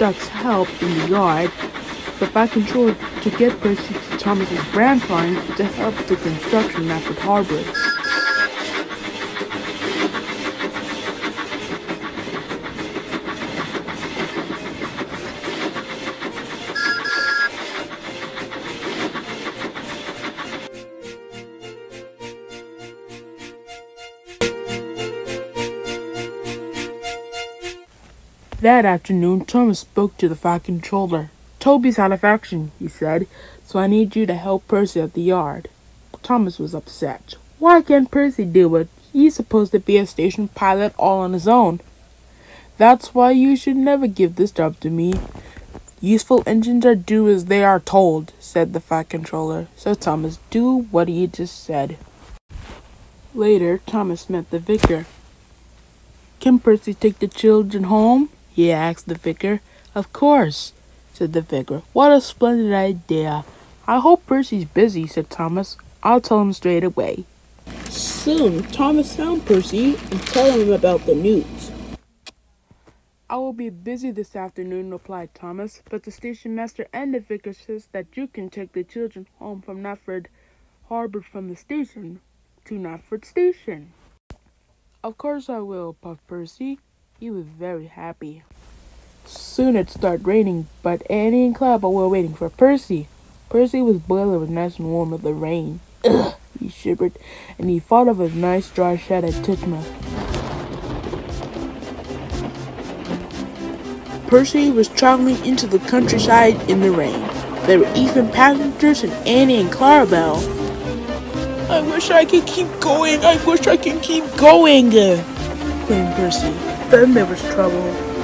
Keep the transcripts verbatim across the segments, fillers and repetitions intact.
Jack's help in the yard, the Fat Controller to get Percy to Thomas's branch line to help the construction at the harbor. That afternoon, Thomas spoke to the Fat Controller. "Toby's out of action," he said, "so I need you to help Percy at the yard." Thomas was upset. Why can't Percy do it? He's supposed to be a station pilot all on his own. "That's why you should never give this job to me. Useful engines are do as they are told," said the Fat Controller. So Thomas do what he just said. Later, Thomas met the vicar. "Can Percy take the children home?" he asked the vicar. "Of course," said the vicar. "What a splendid idea. I hope Percy's busy," said Thomas. "I'll tell him straight away." Soon, Thomas found Percy and told him about the news. "I will be busy this afternoon," replied Thomas, "but the station master and the vicar says that you can take the children home from Knapford Harbor from the station to Knapford Station." "Of course I will," puffed Percy. He was very happy. Soon it started raining, but Annie and Clarabelle were waiting for Percy. Percy was boiling, was nice and warm with the rain. Ugh, he shivered, and he thought of his nice dry shed at Titchmouth. Percy was traveling into the countryside in the rain. There were even passengers and Annie and Clarabelle. "I wish I could keep going, I wish I could keep going," exclaimed Percy. Then there was trouble.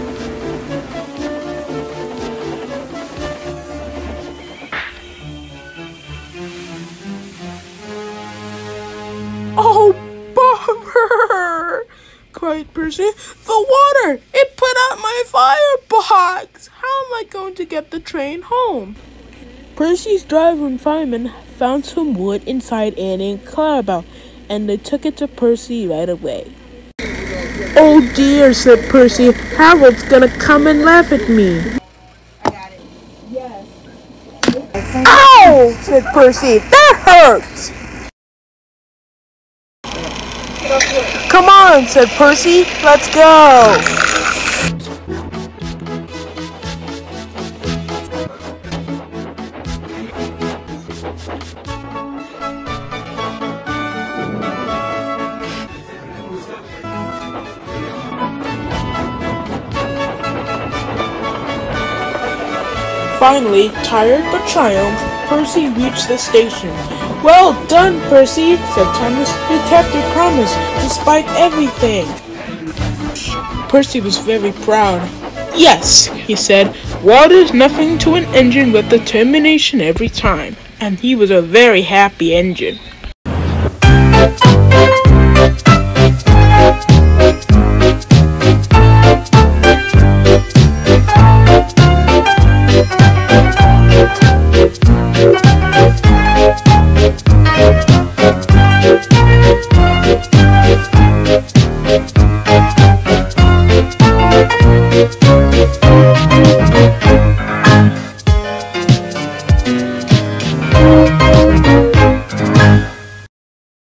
"Oh, bummer!" cried Percy. "The water! It put out my firebox! How am I going to get the train home?" Percy's driver and fireman found some wood inside Annie and Clarabelle, and they took it to Percy right away. "Oh dear," said Percy, "Harold's gonna come and laugh at me." I got it. Yes. "Ow!" said Percy. "That hurts." "Come on," said Percy. "Let's go." Finally, tired but triumphant, Percy reached the station. "Well done, Percy," said Thomas. "You kept your promise, despite everything." Percy was very proud. "Yes," he said, "water's nothing to an engine but determination every time." And he was a very happy engine.